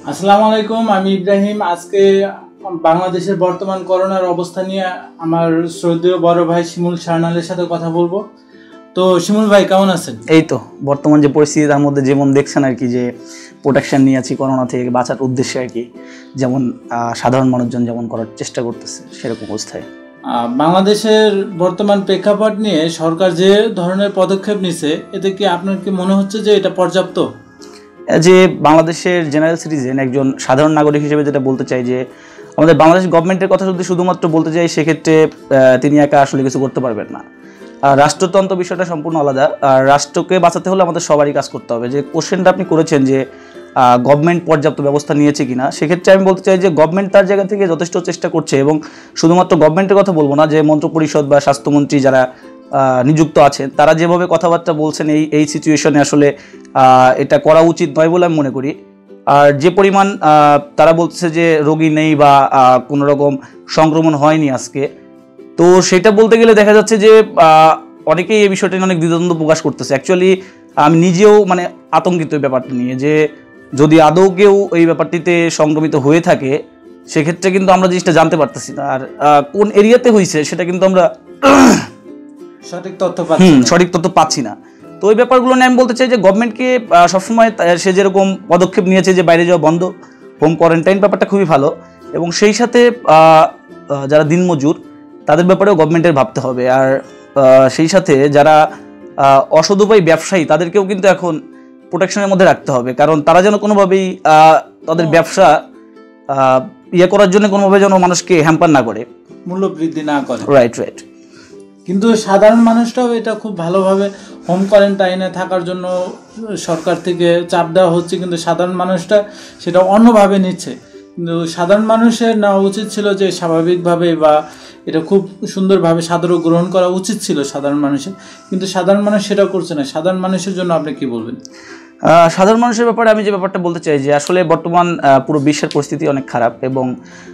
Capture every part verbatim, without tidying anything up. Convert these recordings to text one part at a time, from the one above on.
আসসালামু আলাইকুম, আমি ইব্রাহিম। আজকে বাংলাদেশের বর্তমান করোনার অবস্থা নিয়ে আমার শ্রদ্ধেয় বড় ভাই শিমুল সারনালের সাথে কথা বলবো। তো শিমুল ভাই কেমন আছেন? এই তো বর্তমান যে পরিস্থিতি তার মধ্যে যেমন দেখছেন আর কি, যে প্রোটেকশন নিয়ে আছি করোনা থেকে বাঁচার উদ্দেশ্যে আর কি, যেমন সাধারণ মানুষজন যেমন করার চেষ্টা করতেছে সেরকম অবস্থায় বাংলাদেশের বর্তমান প্রেক্ষাপট নিয়ে সরকার যে ধরনের পদক্ষেপ নিছে, এতে কি আপনার কি মনে হচ্ছে যে এটা পর্যাপ্ত? যে বাংলাদেশের জেনারেল সিটিজেন একজন সাধারণ নাগরিক হিসেবে যেটা বলতে চাই, যে আমাদের বাংলাদেশ গভর্নমেন্টের কথা যদি শুধুমাত্র বলতে চাই, সেক্ষেত্রে তিনি একা আসলে কিছু করতে পারবেন না। আর রাষ্ট্রতন্ত্র বিষয়টা সম্পূর্ণ আলাদা। আর রাষ্ট্রকে বাঁচাতে হলে আমাদের সবারই কাজ করতে হবে। যে কোশ্চেনটা আপনি করেছেন যে গভর্নমেন্ট পর্যাপ্ত ব্যবস্থা নিয়েছে কিনা, সেক্ষেত্রে আমি বলতে চাই যে গভর্নমেন্ট তার জায়গা থেকে যথেষ্ট চেষ্টা করছে, এবং শুধুমাত্র গভর্নমেন্টের কথা বলবো না, যে মন্ত্রিপরিষদ বা স্বাস্থ্যমন্ত্রী যারা নিযুক্ত আছেন তারা যেভাবে কথাবার্তা বলছেন এই এই সিচুয়েশনে আসলে এটা করা উচিত নয় বলে আমি মনে করি। আর যে পরিমাণ তারা বলতেছে যে রোগী নেই বা কোনো রকম সংক্রমণ হয়নি আজকে, তো সেটা বলতে গেলে দেখা যাচ্ছে যে অনেকেই এই বিষয়টা নিয়ে অনেক দ্বিধাদ্বন্দ্ব প্রকাশ করতেছে। অ্যাকচুয়ালি আমি নিজেও মানে আতঙ্কিত এই ব্যাপারটা নিয়ে, যে যদি আদৌ কেউ এই ব্যাপারটিতে সংক্রমিত হয়ে থাকে সেক্ষেত্রে কিন্তু আমরা জিনিসটা জানতে পারতেছি না, আর কোন এরিয়াতে হয়েছে সেটা কিন্তু আমরা সঠিক তথ্য পাচ্ছি সঠিক তথ্য পাচ্ছি না। তো ওই ব্যাপারগুলো নিয়ে আমি বলতে চাই যে গভর্নমেন্টকে সবসময় সে যেরকম পদক্ষেপ নিয়েছে যে বাইরে যাওয়া বন্ধ, হোম কোয়ারেন্টাইন, ব্যাপারটা খুবই ভালো, এবং সেই সাথে যারা দিনমজুর তাদের ব্যাপারেও গভর্নমেন্টের ভাবতে হবে। আর সেই সাথে যারা অসদুপায়ী ব্যবসায়ী তাদেরকেও কিন্তু এখন প্রোটেকশনের মধ্যে রাখতে হবে, কারণ তারা যেন কোনোভাবেই তাদের ব্যবসা ইয়ে করার জন্য কোনোভাবে যেন মানুষকে হ্যাম্পার না করে, মূল্য বৃদ্ধি না করে। রাইট রাইট কিন্তু সাধারণ মানুষটাও এটা খুব ভালোভাবে হোম কোয়ারেন্টাইনে থাকার জন্য সরকার থেকে চাপ দেওয়া হচ্ছে, কিন্তু সাধারণ মানুষটা সেটা অন্যভাবে নিচ্ছে। কিন্তু সাধারণ মানুষের নেওয়া উচিত ছিল যে স্বাভাবিকভাবে বা এটা খুব সুন্দরভাবে সাদরে গ্রহণ করা উচিত ছিল সাধারণ মানুষের, কিন্তু সাধারণ মানুষ সেটা করছে না। সাধারণ মানুষের জন্য আপনি কি বলবেন? সাধারণ মানুষের ব্যাপারে আমি যে ব্যাপারটা বলতে চাই, যে আসলে বর্তমান পুরো বিশ্বের পরিস্থিতি অনেক খারাপ, এবং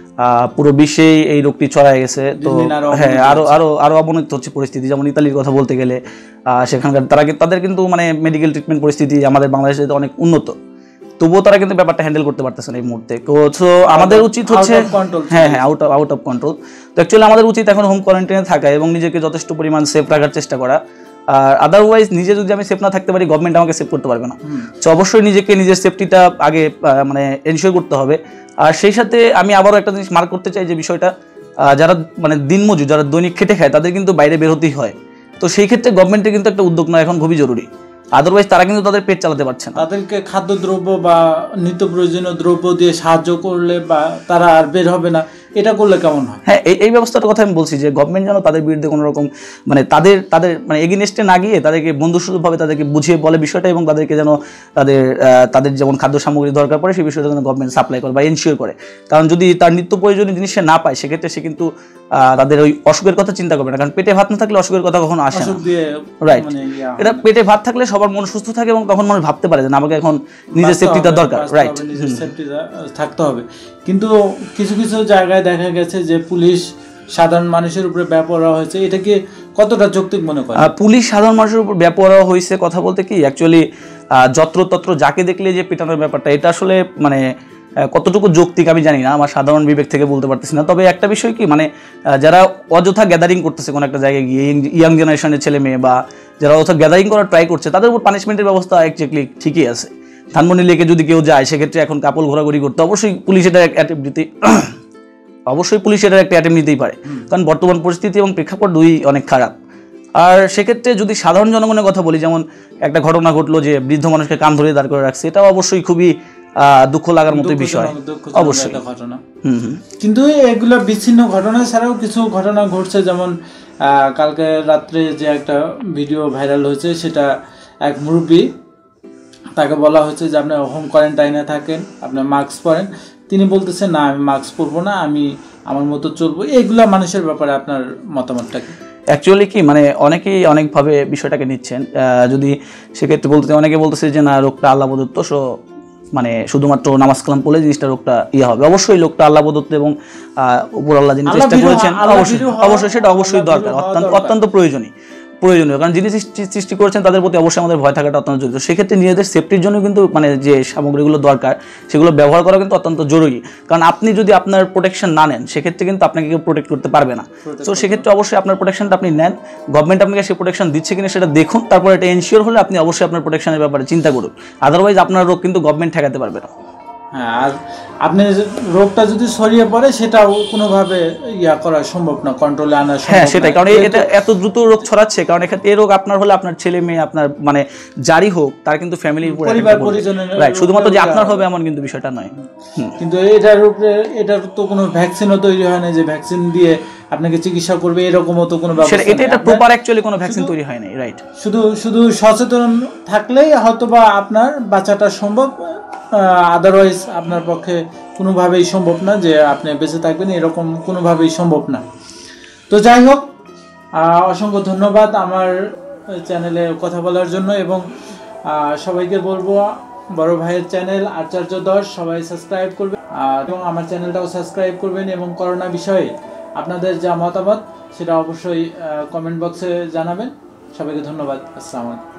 পুরো বিশ্বেই এই রোগটি ছড়ায় গেছে। তো হ্যাঁ, আরো আরো আরো অবনতি হচ্ছে পরিস্থিতি। যেমন ইতালির কথা বলতে গেলে সেখানকার তারা তাদের কিন্তু মানে মেডিকেল ট্রিটমেন্ট পরিস্থিতি আমাদের বাংলাদেশে অনেক উন্নত, তবুও তারা কিন্তু ব্যাপারটা হ্যান্ডেল করতে পারতেছে না এই মুহূর্তে। তো আমাদের উচিত হচ্ছে হ্যাঁ হ্যাঁ আউট আউট অফ কন্ট্রোল। তো অ্যাকচুয়ালি আমাদের উচিত এখন হোম কোয়ারেন্টাইনে থাকা এবং নিজেকে যথেষ্ট পরিমাণ সেফ রাখার চেষ্টা করা। আর আদারওয়াইজ নিজে যদি আমি সেফ না থাকতে পারি, গভর্নমেন্ট আমাকে সেভ করতে পারবে না। তো অবশ্যই নিজেকে নিজের সেফটিটা আগে মানে এনশিওর করতে হবে। আর সেই সাথে আমি আবারও একটা জিনিস মার্ক করতে চাই, যে বিষয়টা যারা মানে দিনমজুর, যারা দৈনিক খেটে খায়, তাদের কিন্তু বাইরে বের হতেই হয়। তো সেই ক্ষেত্রে গভর্নমেন্টের কিন্তু একটা উদ্যোগ নেওয়া এখন খুবই জরুরি, আদারওয়াইজ তারা কিন্তু তাদের পেট চালাতে পারছে না। তাদেরকে খাদ্যদ্রব্য বা নিত্য প্রয়োজনীয় দ্রব্য দিয়ে সাহায্য করলে বা তারা আর বের হবে না, এটা করলে কেমন হয়? হ্যাঁ, এই এই ব্যবস্থাটার কথা আমি বলছি, যে গভর্নমেন্ট যেন তাদের বিরুদ্ধে কোনো রকম মানে তাদের তাদের মানে এগেইনস্টে না গিয়ে তাদেরকে বন্ধুসুলভভাবে তাদেরকে বুঝিয়ে বলে বিষয়টা, এবং তাদেরকে যেন তাদের তাদের যেমন খাদ্য সামগ্রী দরকার পড়ে সেই বিষয়টা যেন গভর্নমেন্ট সাপ্লাই করে বা এনশিওর করে। কারণ যদি তার নিত্য প্রয়োজনীয় জিনিস সে না পায়, সেক্ষেত্রে সে কিন্তু তাদের ওই অসুখের কথা চিন্তা করবে না, কারণ পেটে ভাত না থাকলে অসুখের কথা কখনো আসে না। রাইট, এটা পেটে ভাত থাকলে সবার মন সুস্থ থাকে, এবং তখন মানুষ ভাবতে পারে যে আমাকে এখন নিজের সেফটিটা দরকার। রাইট, নিজের সেফটিটা থাকতে হবে। কিন্তু কিছু কিছু জায়গায় দেখা গেছে যে পুলিশ সাধারণ মানুষের উপরে বেপরোয়া হয়েছে, এটা কি কতটা যৌক্তিক মনে করেন? পুলিশ সাধারণ মানুষের উপর বেপরোয়া হয়েছে কথা বলতে কি, অ্যাকচুয়ালি যত্রতত্র যাকে দেখলে যে পিটানোর ব্যাপারটা, এটা আসলে মানে কতটুকু যৌক্তিক আমি জানি না, আমার সাধারণ বিবেক থেকে বলতে পারতেছি না। তবে একটা বিষয় কি, মানে যারা অযথা গ্যাদারিং করতেছে কোনো একটা জায়গায় গিয়ে, ইয়াং জেনারেশনের ছেলে মেয়ে বা যারা অযথা গ্যাদারিং করার ট্রাই করছে, তাদের উপর পানিশমেন্টের ব্যবস্থা একচুয়ালি ঠিকই আছে। ধানমন্ডি লেকে যদি কেউ যায়, সেক্ষেত্রে এখন কাপড় ঘোরাঘুরি করতে অবশ্যই পুলিশ এটা অ্যাটেম্প দিতে অবশ্যই পুলিশ এটার একটা অ্যাটেম্প নিতেই পারে, কারণ বর্তমান পরিস্থিতি এবং প্রেক্ষাপট দুই অনেক খারাপ। আর সেক্ষেত্রে যদি সাধারণ জনগণের কথা বলি, যেমন একটা ঘটনা ঘটলো যে বৃদ্ধ মানুষকে কান ধরে দাঁড় করে রাখছে, এটাও অবশ্যই খুবই দুঃখ লাগার মতো বিষয়, অবশ্যই ঘটনা। কিন্তু এগুলো বিচ্ছিন্ন ঘটনা ছাড়াও কিছু ঘটনা ঘটছে, যেমন কালকে রাত্রে যে একটা ভিডিও ভাইরাল হয়েছে, সেটা এক মুরব্বী, তাকে বলা হয়েছে যে আপনি হোম কোয়ারেন্টাইনে থাকেন, আপনি মাস্ক পরেন। তিনি বলতেছেন না, আমি মাস্ক পরবো না, আমি আমার মতো চলবো। এইগুলা মানুষের ব্যাপারে আপনার মতামতটা কি? অ্যাকচুয়ালি কি, মানে অনেকেই অনেকভাবে বিষয়টাকে নিচ্ছেন। যদি সেক্ষেত্রে বলতে অনেকে বলতেছে যে না, রোগটা আল্লাহ প্রদত্ত, সো মানে শুধুমাত্র নামাজ কালাম পড়লে জিনিসটা রোগটা ইয়ে হবে। অবশ্যই লোকটা আল্লাহ প্রদত্ত এবং উপর আল্লাহ যিনি চেষ্টা করেছেন, অবশ্যই অবশ্যই সেটা অবশ্যই দরকার, অত্যন্ত অত্যন্ত প্রয়োজনীয়। প্রয়োজনীয়, কারণ যিনি সৃষ্টি সৃষ্টি করেছেন তাদের প্রতি অবশ্যই আমাদের ভয় থাকাটা অত্যন্ত জরুরি। সেক্ষেত্রে নিজেদের সেফটির জন্য কিন্তু মানে যে সামগ্রীগুলো দরকার সেগুলো ব্যবহার করা কিন্তু অত্যন্ত জরুরি, কারণ আপনি যদি আপনার প্রোটেকশন না নেন সেক্ষেত্রে কিন্তু আপনাকে কেউ প্রোটেক্ট করতে পারবে না। তো সেক্ষেত্রে অবশ্যই আপনার প্রোটেকশনটা আপনি নেন, গভর্নমেন্ট আপনাকে সেই প্রোটেকশন দিচ্ছে কিনা সেটা দেখুন, তারপর এটা এনশিওর হলে আপনি অবশ্যই আপনার প্রোটেকশনের ব্যাপারে চিন্তা করুন, আদারওয়াইজ আপনার রোগ কিন্তু গভর্নমেন্ট ঠেকাতে পারবে না। হ্যাঁ, আর আপনি রোগটা যদি ছড়িয়ে পড়ে সেটাও কোনোভাবে ইয়া করা সম্ভব না, কন্ট্রোলে আনা সম্ভব না। হ্যাঁ সেটাই, কারণ এটা এত দ্রুত রোগ ছড়াচ্ছে, কারণ এক্ষেত্রে এই রোগ আপনার হলে আপনার ছেলে মেয়ে আপনার মানে যারই হোক তার কিন্তু ফ্যামিলির উপরে পরিবার পরিজনের রাইট, শুধুমাত্র যে আপনার হবে এমন কিন্তু বিষয়টা নয়। কিন্তু এটার উপরে এটার তো কোনো ভ্যাকসিনও তৈরি হয় না যে ভ্যাকসিন দিয়ে আপনাকে চিকিৎসা করবে, এরকমও তো কোনো ব্যবস্থা এটা এটা প্রপার অ্যাকচুয়ালি কোনো ভ্যাকসিন তৈরি হয় না। রাইট, শুধু শুধু সচেতন থাকলেই হয়তোবা আপনার বাঁচাটা সম্ভব, আদারওয়াইজ আপনার পক্ষে কোনোভাবেই সম্ভব না যে আপনি বেঁচে থাকবেন, এরকম কোনোভাবেই সম্ভব না। তো যাই হোক, অসংখ্য ধন্যবাদ আমার চ্যানেলে কথা বলার জন্য, এবং সবাইকে বলবো বড় ভাইয়ের চ্যানেল আচার্য দশ সবাই সাবস্ক্রাইব করবেন, এবং আমার চ্যানেলটাও সাবস্ক্রাইব করবেন, এবং করোনা বিষয়ে আপনাদের যা মতামত সেটা অবশ্যই কমেন্ট বক্সে জানাবেন। সবাইকে ধন্যবাদ। আসসালামু আলাইকুম।